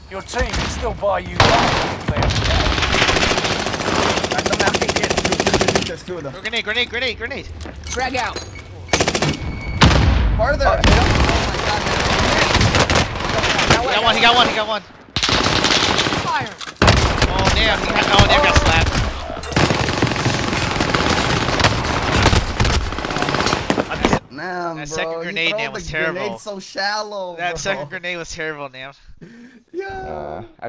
Your team can still buy you love. Grenade. Frag out. Farther. Oh my God. He got one. Fire. Oh damn, Nam got slapped. Nah, That bro, second grenade, Nam, was terrible. Grenade so shallow. That bro. second grenade was terrible, Nam. Yeah.